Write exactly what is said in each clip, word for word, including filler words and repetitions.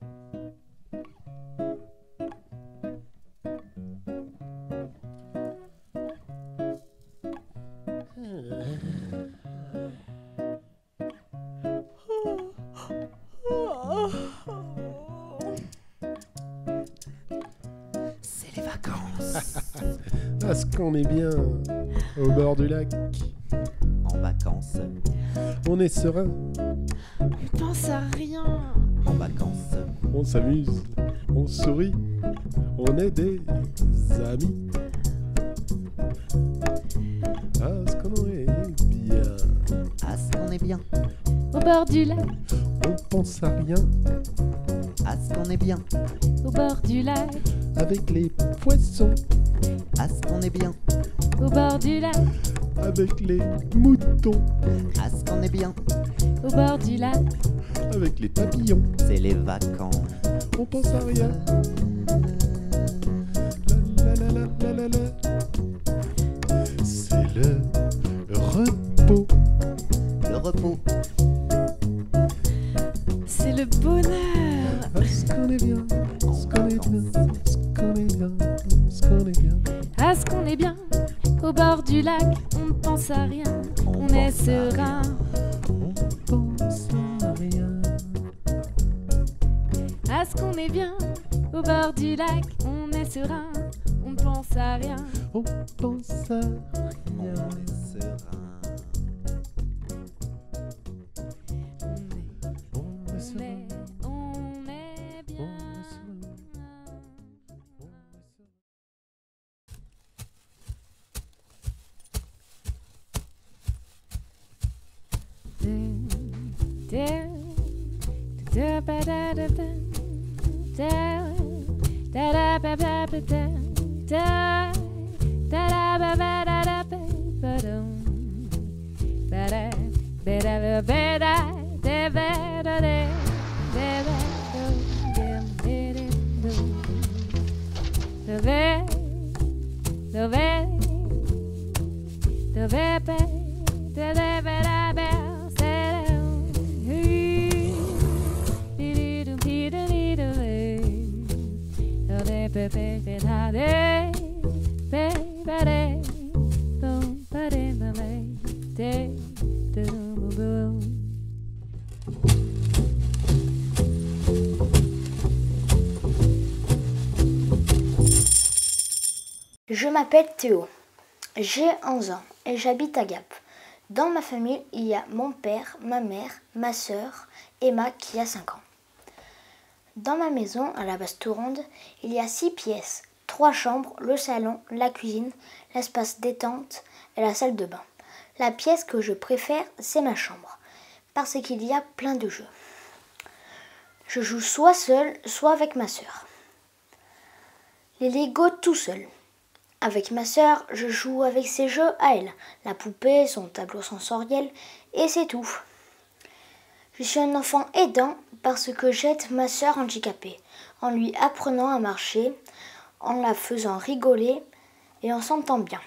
C'est les vacances. Est-ce qu'on est bien au bord du lac? En vacances. On est serein, On pense à rien. En vacances. on s'amuse, on sourit, on est des amis. Est-ce qu'on est bien? À ce qu'on est bien. Au bord du lac, On pense à rien À ce qu'on est bien. au bord du lac, avec les poissons, À ce qu'on est bien. au bord du lac, avec les moutons, À ce qu'on est bien. au bord du lac. avec les papillons. C'est les vacances. On pense à rien. La la la la la la la. C'est le repos. Le repos. C'est le bonheur. Est-ce qu'on est bien? Est-ce qu'on est bien? Est-ce qu'on est bien? Est-ce qu'on est bien? À ce qu'on est bien, au bord du lac, on ne pense à rien, on, On est pense à serein. On pense à rien. À ce qu'on est bien, au bord du lac, on est serein, on ne pense à rien. On pense à On rien. est serein. On est, On est on serein. est, on est bien. On est serein. On est serein. Je m'appelle Théo, j'ai onze ans et j'habite à Gap. Dans ma famille, il y a mon père, ma mère, ma sœur, Emma qui a cinq ans. Dans ma maison, à la base tout ronde, il y a six pièces, trois chambres, le salon, la cuisine, l'espace détente et la salle de bain. La pièce que je préfère, c'est ma chambre, parce qu'il y a plein de jeux. Je joue soit seule, soit avec ma sœur. Les Lego tout seul. Avec ma sœur, je joue avec ses jeux à elle, la poupée, son tableau sensoriel, et c'est tout. Je suis un enfant aidant parce que j'aide ma sœur handicapée, en lui apprenant à marcher, en la faisant rigoler et en s'entend bien.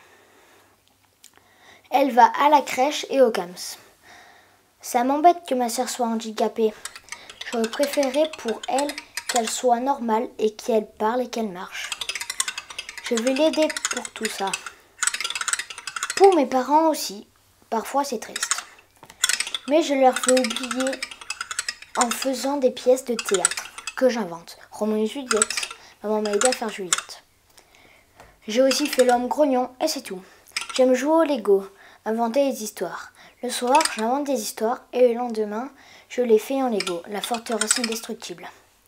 Elle va à la crèche et au CAMS. Ça m'embête que ma sœur soit handicapée. J'aurais préféré pour elle qu'elle soit normale et qu'elle parle et qu'elle marche. Je vais l'aider pour tout ça. Pour mes parents aussi, parfois c'est triste. Mais je leur fais oublier en faisant des pièces de théâtre que j'invente. Roméo et Juliette, maman m'a aidé à faire Juliette. J'ai aussi fait l'homme grognon et c'est tout. J'aime jouer au Lego, inventer des histoires. Le soir, j'invente des histoires et le lendemain, je les fais en Lego, la forteresse indestructible.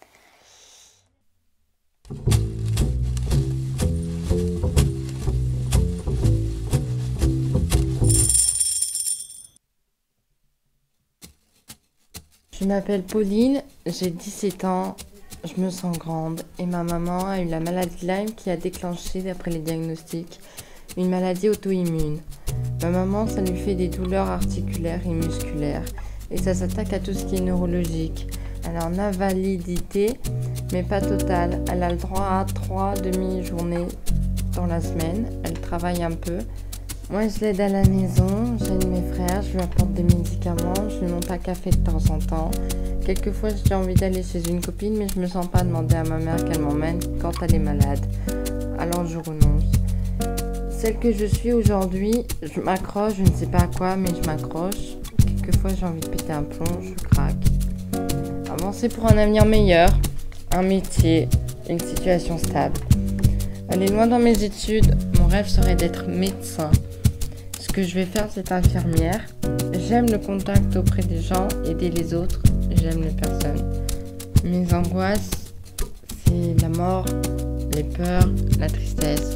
Je m'appelle Pauline, j'ai dix-sept ans, je me sens grande et ma maman a eu la maladie de Lyme qui a déclenché, d'après les diagnostics, une maladie auto-immune. Ma maman, ça lui fait des douleurs articulaires et musculaires et ça s'attaque à tout ce qui est neurologique. Elle a une invalidité, mais pas totale. Elle a le droit à trois demi-journées dans la semaine. Elle travaille un peu, Moi, je l'aide à la maison, j'aide mes frères, je lui apporte des médicaments, je lui monte un café de temps en temps. Quelquefois, j'ai envie d'aller chez une copine, mais je me sens pas demander à ma mère qu'elle m'emmène quand elle est malade. Alors, je renonce. Celle que je suis aujourd'hui, je m'accroche, je ne sais pas à quoi, mais je m'accroche. Quelquefois, j'ai envie de péter un plomb, je craque. Avancer pour un avenir meilleur, un métier, une situation stable. Aller loin dans mes études, mon rêve serait d'être médecin. Ce que je vais faire, c'est infirmière. J'aime le contact auprès des gens, aider les autres, j'aime les personnes. Mes angoisses, c'est la mort, les peurs, la tristesse.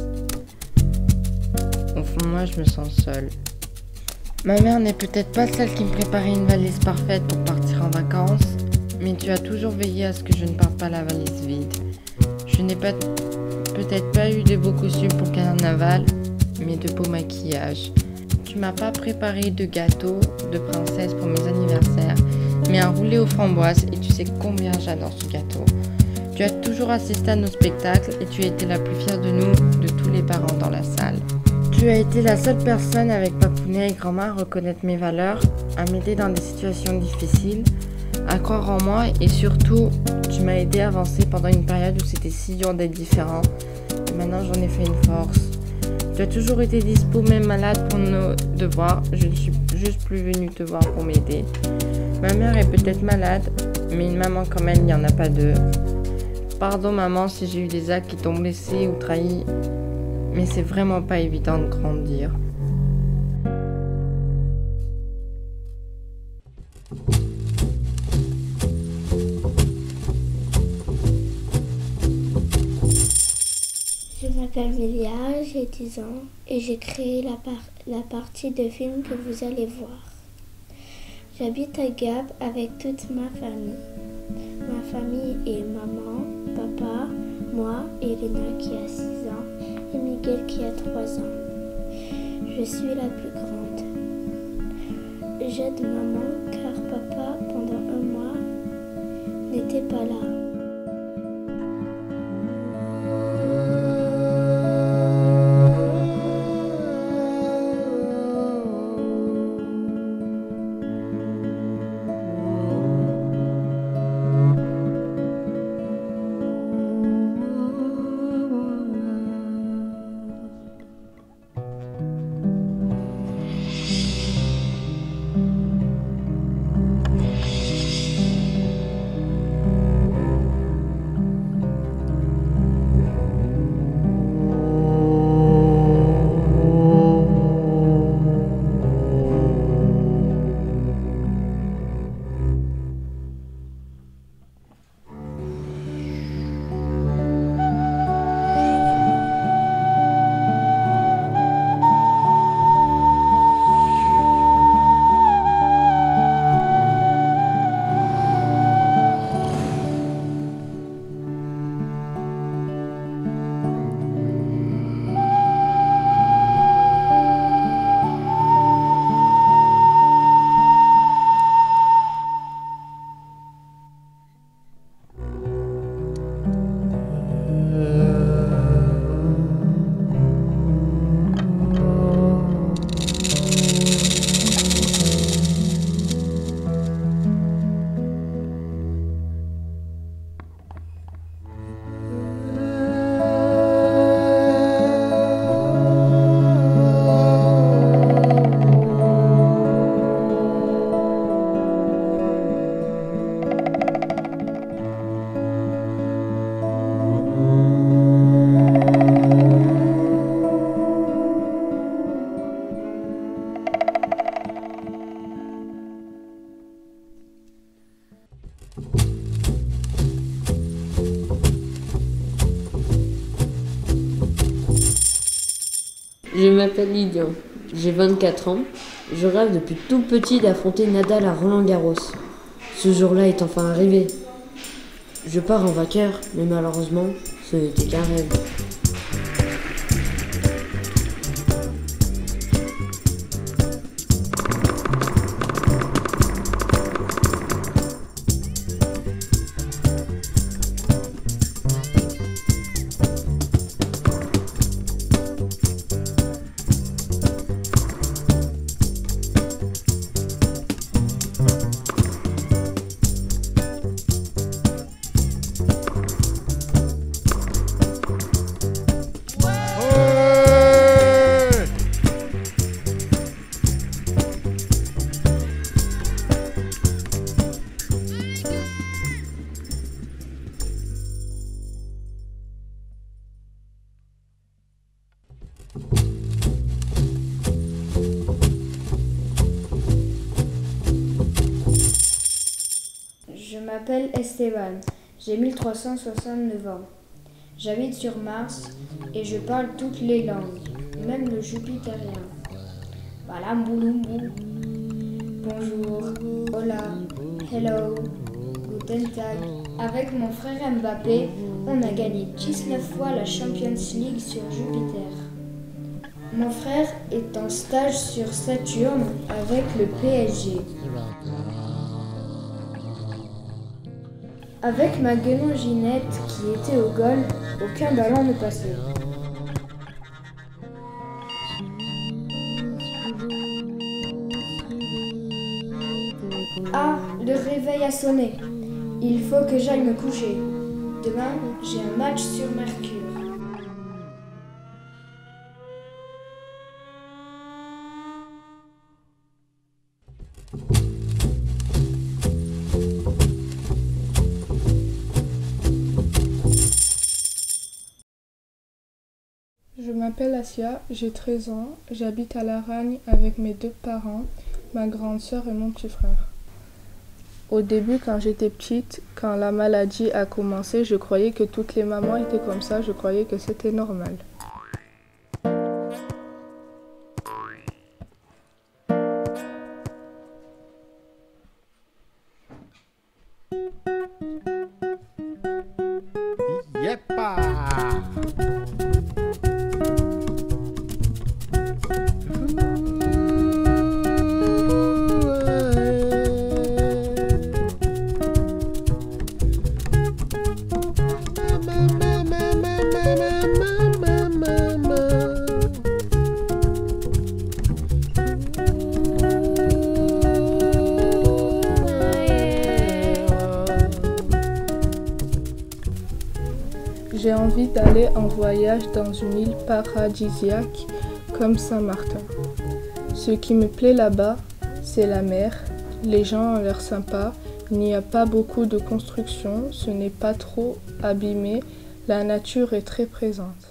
Au fond de moi, je me sens seule. Ma mère n'est peut-être pas celle qui me préparait une valise parfaite pour partir en vacances, mais tu as toujours veillé à ce que je ne parte pas la valise vide. Je n'ai pas, peut-être pas eu de beaux costumes pour le carnaval, mais de beaux maquillages. Tu m'as pas préparé de gâteaux, de princesse pour mes anniversaires, mais un roulé aux framboises et tu sais combien j'adore ce gâteau. Tu as toujours assisté à nos spectacles et tu as été la plus fière de nous, de tous les parents dans la salle. Tu as été la seule personne avec Papounet et grand-mère à reconnaître mes valeurs, à m'aider dans des situations difficiles, à croire en moi et surtout, tu m'as aidé à avancer pendant une période où c'était si dur d'être différent. Et maintenant, j'en ai fait une force. Tu as toujours été dispo, même malade pour nos devoirs. Je ne suis juste plus venue te voir pour m'aider. Ma mère est peut-être malade, mais une maman comme elle, il n'y en a pas deux. Pardon maman si j'ai eu des actes qui t'ont blessé ou trahi, mais c'est vraiment pas évident de grandir. Je m'appelle Mélia, j'ai dix ans et j'ai créé la, par- la partie de film que vous allez voir. J'habite à Gap avec toute ma famille. Ma famille est maman, papa, moi, Elena qui a six ans et Miguel qui a trois ans. Je suis la plus grande. J'aide maman car papa, pendant un mois, n'était pas là. Je m'appelle Lilian, j'ai vingt-quatre ans. Je rêve depuis tout petit d'affronter Nadal à Roland-Garros. Ce jour-là est enfin arrivé. Je pars en vainqueur, mais malheureusement, ce n'était qu'un rêve. m'appelle Esteban, j'ai mille trois cent soixante-neuf ans. J'habite sur Mars et je parle toutes les langues, même le jupitérien. Balamboulumbu. Bonjour, hola, hello, guten tag. Avec mon frère Mbappé, on a gagné dix-neuf fois la Champions League sur Jupiter. Mon frère est en stage sur Saturne avec le P S G. Avec ma guenon Ginette qui était au goal, aucun ballon ne passait. Ah, le réveil a sonné. Il faut que j'aille me coucher. Demain, j'ai un match sur Mercure. Je m'appelle Asia, j'ai treize ans, j'habite à Laragne avec mes deux parents, ma grande sœur et mon petit frère. Au début, quand j'étais petite, quand la maladie a commencé, je croyais que toutes les mamans étaient comme ça, je croyais que c'était normal. Yeppa! J'ai envie d'aller en voyage dans une île paradisiaque comme Saint-Martin. Ce qui me plaît là-bas, c'est la mer. Les gens ont l'air sympas. Il n'y a pas beaucoup de construction. Ce n'est pas trop abîmé. La nature est très présente.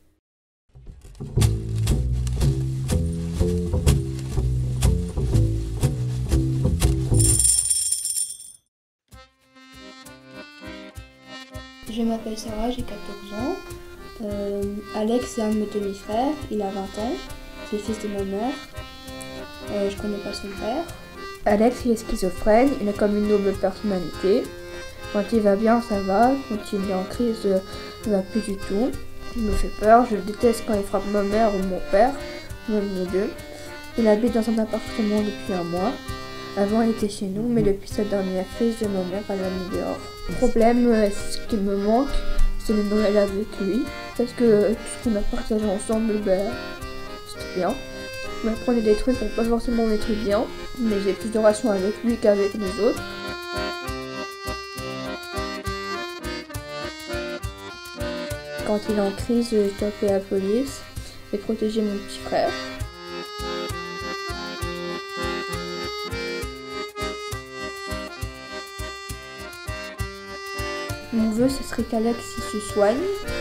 Je m'appelle Sarah, j'ai quatorze ans. Euh, Alex, c'est un de mes demi-frères, il a vingt ans. C'est le fils de ma mère. Euh, je connais pas son père. Alex, il est schizophrène, il a comme une double personnalité. Quand il va bien, ça va. Quand il est en crise, euh, il va plus du tout. Il me fait peur, je le déteste quand il frappe ma mère ou mon père, même les deux. Il habite dans un appartement depuis un mois. Avant, il était chez nous, mais depuis sa dernière crise de ma mère, elle l'a mis dehors. Le problème, euh, ce qui me manque, c'est le Noël avec lui. Parce que tout ce qu'on a partagé ensemble, ben, c'était bien. Il m'apprenait des trucs, pas forcément des trucs bien, mais j'ai plus de relations avec lui qu'avec les autres. Quand il est en crise, je dois appeler la police et protéger mon petit frère. Mon vœu, ce serait qu'Alex se soigne